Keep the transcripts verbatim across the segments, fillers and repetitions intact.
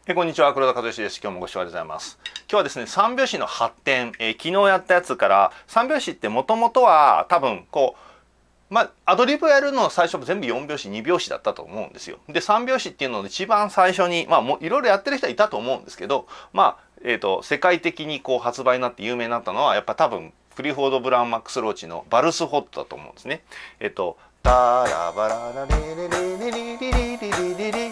えこんにちは、黒田和義です。今日もご視聴ありがとうございます。今日はですね、三拍子の発展、えー、昨日やったやつから、三拍子ってもともとは多分こう、まあ、アドリブやるの最初も全部よん拍子、に拍子だったと思うんですよ。で、三拍子っていうのを一番最初に、まあ、もういろいろやってる人はいたと思うんですけど、まあ、えっと、世界的にこう発売になって有名になったのは、やっぱ多分、クリフォード・ブラウン・マックス・ローチのバルス・ホットだと思うんですね。えっと、タラバララレレレレレレレレレレレ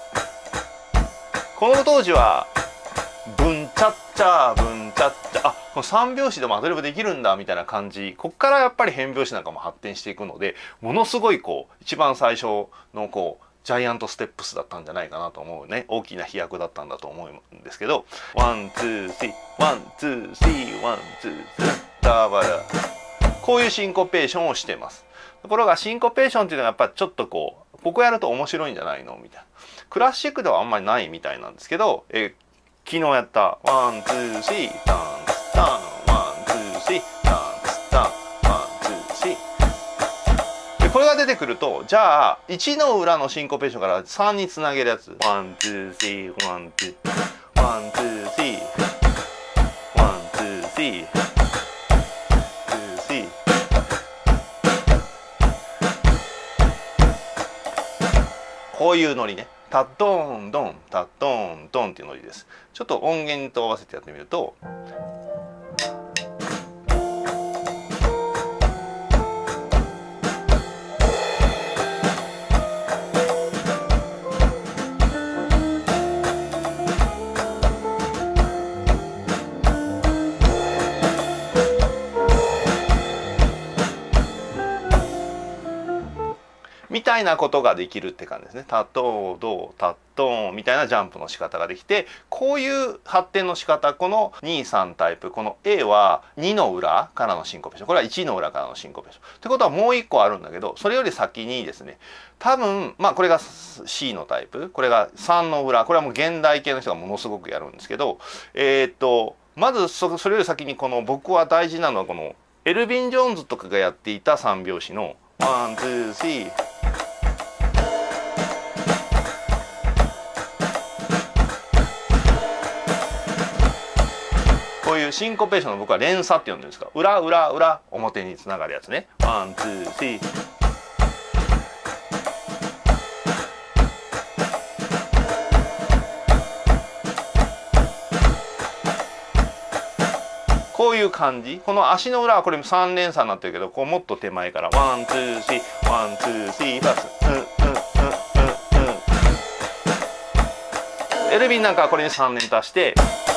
この当時はブンチャッチャーブンチャッチャーあこの三拍子でもアドリブできるんだみたいな感じ、こっからやっぱり変拍子なんかも発展していくので、ものすごいこう一番最初のこうジャイアントステップスだったんじゃないかなと思うね。大きな飛躍だったんだと思うんですけど、ワンツースリーワンツースリーワンツースリーダバラ、こういうシンコペーションをしています。ところがシンコペーションっていうのはやっぱちょっとこうここやると面白いんじゃないのみたいな、クラシックではあんまりないみたいなんですけど、え昨日やったワンツースリータンツタンワンツースリータンツタンワンツースリーでこれが出てくると、じゃあいちの裏のシンコペーションからさんにつなげるやつ、ワンツースリーワンツーワンツースリーワンツースリーこういうノリね。タッドーンドンタッドーンドンっていうノリです。ちょっと音源と合わせてやってみると、みたいなことができるって感じですね。タッドードータッドーンみたいなジャンプの仕方ができて、こういう発展の仕方、このに、さんタイプ、この A はにの裏からのシンコペーション、これはいちの裏からのシンコペーションってことはもういっこあるんだけど、それより先にですね、多分まあこれが C のタイプ、これがさんの裏、これはもう現代系の人がものすごくやるんですけど、えー、っとまず そ, それより先にこの僕は大事なのはこのエルヴィン・ジョーンズとかがやっていた三拍子のワンツースリーこういうシンコペーションの僕は連鎖って呼んでるんですが、裏裏裏表につながるやつね。ワンツースリーこういう感じ。この足の裏はこれさん連鎖になってるけど、こうもっと手前からワンツースリーワンツースリープラスうんうんうんうんうん。エルヴィンなんかはこれにさん連足して。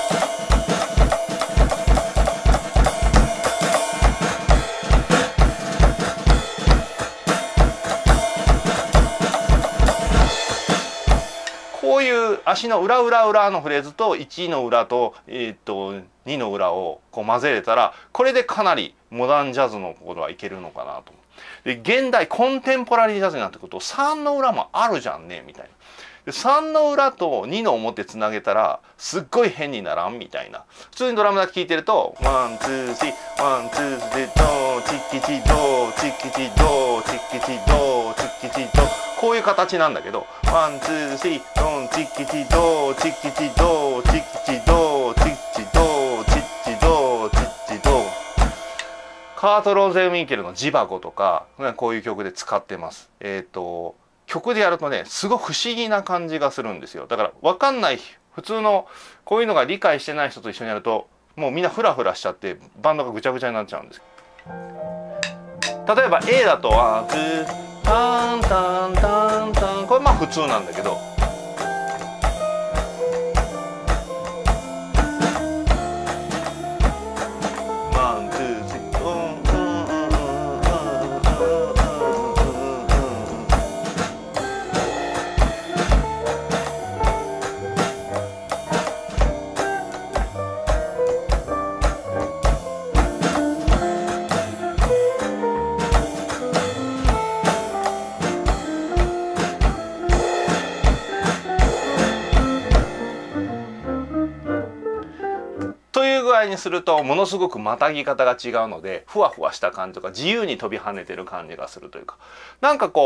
こういう足の裏裏裏のフレーズといちの裏と、えー、とにの裏をこう混ぜれたら、これでかなりモダンジャズのことはいけるのかなと。で現代コンテンポラリージャズになってくるとさんの裏もあるじゃんねみたいな。でさんの裏とにの表つなげたらすっごい変にならんみたいな。普通にドラムだけ聴いてるとワンツースリーワンツースリードーチッキチドーチッキチドーチッキチドーチッキチドー、こういう形なんだけど、ワンツースリードンチッキチドーチッキチドーチッキチドーチッチドーチッチドーチッチドー。カート・ローゼンウィンケルのジバゴとかこういう曲で使ってます。えっと曲でやるとね、すごく不思議な感じがするんですよ。だから分かんない、普通のこういうのが理解してない人と一緒にやるともうみんなフラフラしちゃってバンドがぐちゃぐちゃになっちゃうんです。例えば A だとワンツータンタンタンタン、これまあ普通なんだけど、ワンツースリーうんうんうんうんうんぐらいにするとものすごくまたぎ方が違うので、ふわふわした感じとか自由に飛び跳ねてる感じがするというか、なんかこう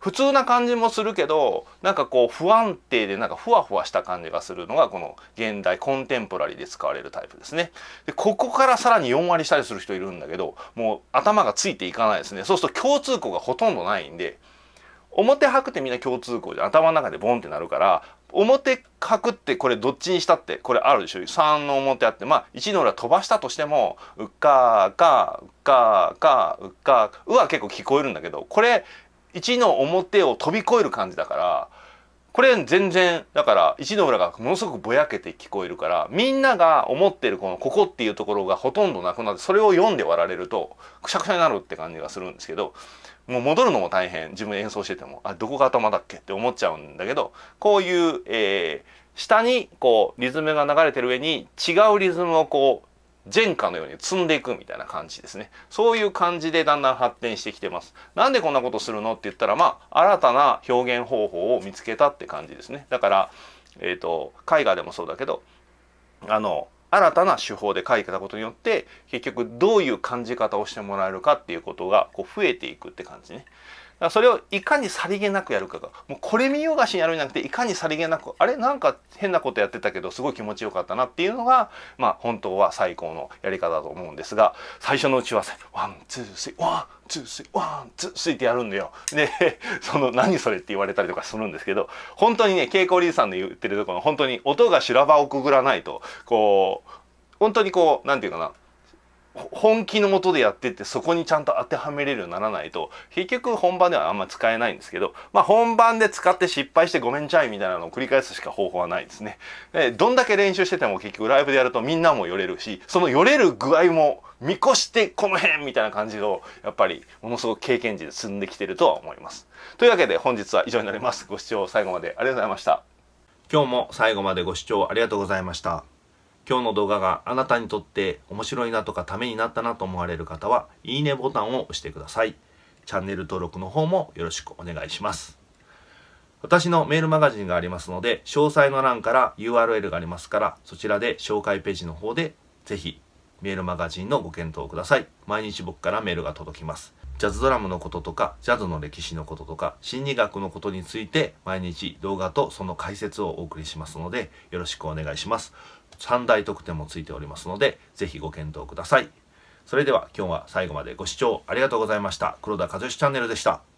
普通な感じもするけど、なんかこう不安定でなんかふわふわした感じがするのがこの現代コンテンポラリーで使われるタイプですね。でここからさらによん割したりする人いるんだけど、もう頭がついていかないですね。そうすると共通項がほとんどないんで、表拍ってみんな共通項で頭の中でボンってなるから、表拍ってこれどっちにしたってこれあるでしょ。さんの表あって、まあいちの裏飛ばしたとしてもうっかーかーうっかーかーうっかーうは結構聞こえるんだけど、これいちの表を飛び越える感じだから、これ全然だからいちの裏がものすごくぼやけて聞こえるから、みんなが思ってるこのここっていうところがほとんどなくなって、それを読んで割られるとくしゃくしゃになるって感じがするんですけど、もう戻るのも大変。自分演奏しててもあどこが頭だっけって思っちゃうんだけど、こういう、えー、下にこうリズムが流れてる上に違うリズムをこう前歌のように積んでいくみたいな感じですね。そういう感じでだんだん発展してきてます。なんでこんなことするのって言ったら、まあ新たな表現方法を見つけたって感じですね。だから、えーと、絵画でもそうだけど、あの新たな手法で描いたことによって結局どういう感じ方をしてもらえるかっていうことがこう増えていくって感じね。だからそれをいかにさりげなくやるかが、もうこれ見よがしにやるんじゃなくて、いかにさりげなく、あれなんか変なことやってたけどすごい気持ちよかったなっていうのが、まあ本当は最高のやり方だと思うんですが、最初のうちはワンツースリーワンツースリーワンツースリーってやるんだよ。でその何それって言われたりとかするんですけど、本当にね、稽古リーさんの言ってるところの本当に音が修羅場をくぐらないと、こう本当にこうなんていうかな、本気のもとでやってってそこにちゃんと当てはめれるようにならないと結局本番ではあんまり使えないんですけど、まあ本番で使って失敗してごめんちゃいみたいなのを繰り返すしか方法はないですね。でどんだけ練習してても結局ライブでやるとみんなもよれるし、そのよれる具合も見越してこの辺みたいな感じをやっぱりものすごく経験値で積んできてるとは思います。というわけで本日は以上になります。ご視聴最後までありがとうございました。今日も最後までご視聴ありがとうございました。今日の動画があなたにとって面白いなとかためになったなと思われる方は、いいねボタンを押してください。チャンネル登録の方もよろしくお願いします。私のメールマガジンがありますので、詳細の欄から ユーアールエル がありますから、そちらで紹介ページの方でぜひメールマガジンのご検討ください。毎日僕からメールが届きます。ジャズドラムのこととか、ジャズの歴史のこととか、心理学のことについて毎日動画とその解説をお送りしますので、よろしくお願いします。さん大特典もついておりますので、ぜひご検討ください。それでは今日は最後までご視聴ありがとうございました。黒田和義チャンネルでした。